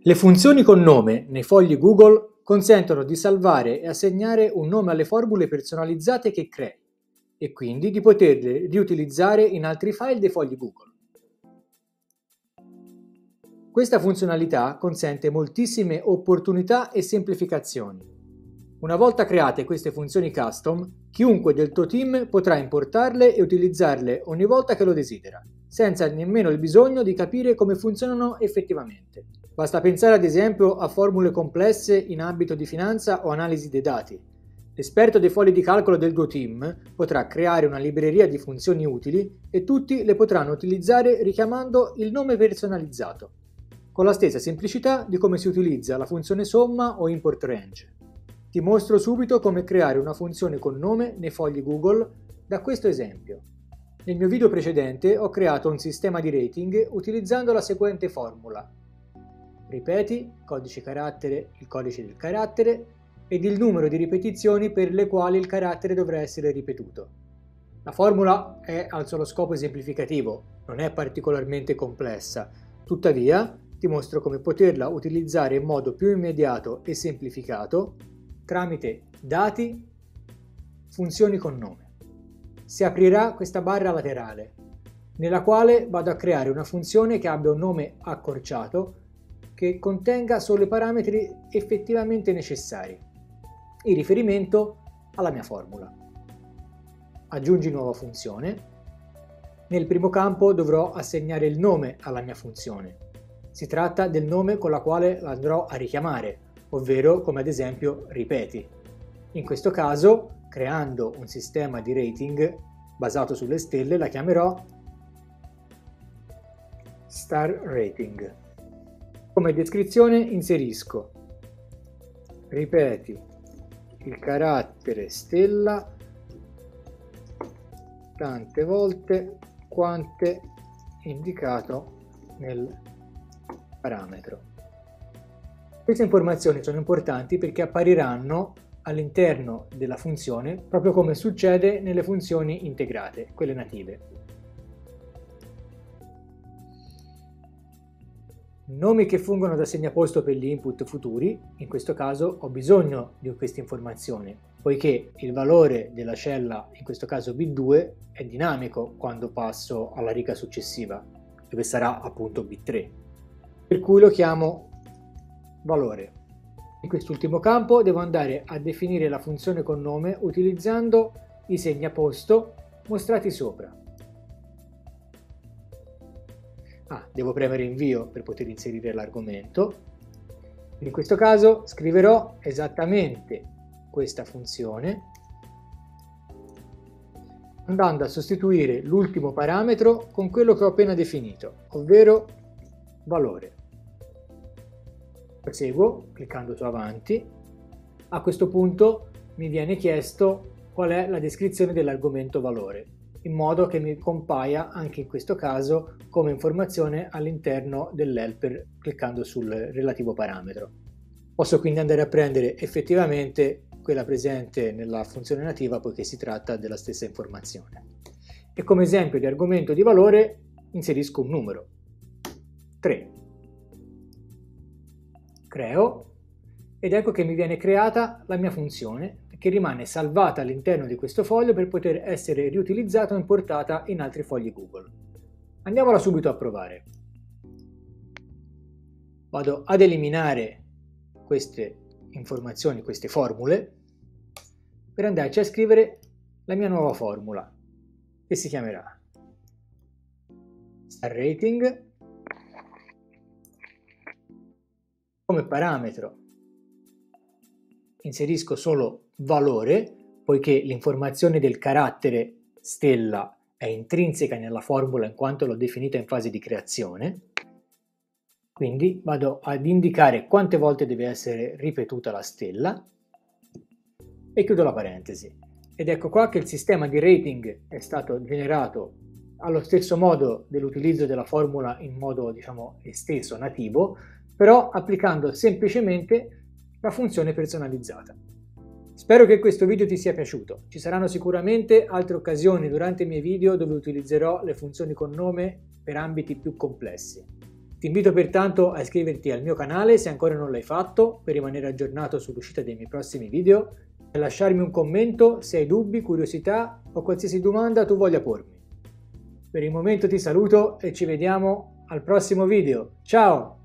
Le funzioni con nome nei fogli Google consentono di salvare e assegnare un nome alle formule personalizzate che crei e quindi di poterle riutilizzare in altri file dei fogli Google. Questa funzionalità consente moltissime opportunità e semplificazioni. Una volta create queste funzioni custom, chiunque del tuo team potrà importarle e utilizzarle ogni volta che lo desidera, senza nemmeno il bisogno di capire come funzionano effettivamente. Basta pensare ad esempio a formule complesse in ambito di finanza o analisi dei dati. L'esperto dei fogli di calcolo del tuo team potrà creare una libreria di funzioni utili e tutti le potranno utilizzare richiamando il nome personalizzato, con la stessa semplicità di come si utilizza la funzione somma o import range. Ti mostro subito come creare una funzione con nome nei fogli Google da questo esempio. Nel mio video precedente ho creato un sistema di rating utilizzando la seguente formula: ripeti, codice carattere, il codice del carattere ed il numero di ripetizioni per le quali il carattere dovrà essere ripetuto. La formula è al solo scopo esemplificativo, non è particolarmente complessa, tuttavia ti mostro come poterla utilizzare in modo più immediato e semplificato tramite dati, funzioni con nome. Si aprirà questa barra laterale, nella quale vado a creare una funzione che abbia un nome accorciato che contenga solo i parametri effettivamente necessari, in riferimento alla mia formula. Aggiungi nuova funzione. Nel primo campo dovrò assegnare il nome alla mia funzione. Si tratta del nome con la quale la andrò a richiamare, ovvero come ad esempio ripeti. In questo caso, creando un sistema di rating basato sulle stelle, la chiamerò Star Rating. Come descrizione inserisco ripeti il carattere stella tante volte quante indicato nel parametro. Queste informazioni sono importanti perché appariranno all'interno della funzione proprio come succede nelle funzioni integrate, quelle native. Nomi che fungono da segnaposto per gli input futuri, in questo caso ho bisogno di queste informazioni, poiché il valore della cella, in questo caso B2, è dinamico quando passo alla riga successiva, dove sarà appunto B3, per cui lo chiamo valore. In quest'ultimo campo devo andare a definire la funzione con nome utilizzando i segnaposto mostrati sopra. Devo premere invio per poter inserire l'argomento. In questo caso scriverò esattamente questa funzione andando a sostituire l'ultimo parametro con quello che ho appena definito, ovvero valore. Proseguo cliccando su avanti. A questo punto mi viene chiesto qual è la descrizione dell'argomento valore, in modo che mi compaia anche in questo caso come informazione all'interno dell'helper cliccando sul relativo parametro. Posso quindi andare a prendere effettivamente quella presente nella funzione nativa poiché si tratta della stessa informazione. E come esempio di argomento di valore inserisco un numero, 3. Creo ed ecco che mi viene creata la mia funzione che rimane salvata all'interno di questo foglio per poter essere riutilizzata o importata in altri fogli Google. Andiamola subito a provare. Vado ad eliminare queste informazioni, queste formule, per andarci a scrivere la mia nuova formula, che si chiamerà Star Rating. Come parametro inserisco solo valore, poiché l'informazione del carattere stella è intrinseca nella formula in quanto l'ho definita in fase di creazione. Quindi vado ad indicare quante volte deve essere ripetuta la stella e chiudo la parentesi. Ed ecco qua che il sistema di rating è stato generato allo stesso modo dell'utilizzo della formula in modo esteso, nativo, però applicando semplicemente la funzione personalizzata. Spero che questo video ti sia piaciuto. Ci saranno sicuramente altre occasioni durante i miei video dove utilizzerò le funzioni con nome per ambiti più complessi. Ti invito pertanto a iscriverti al mio canale se ancora non l'hai fatto per rimanere aggiornato sull'uscita dei miei prossimi video e lasciarmi un commento se hai dubbi, curiosità o qualsiasi domanda tu voglia pormi. Per il momento ti saluto e ci vediamo al prossimo video. Ciao!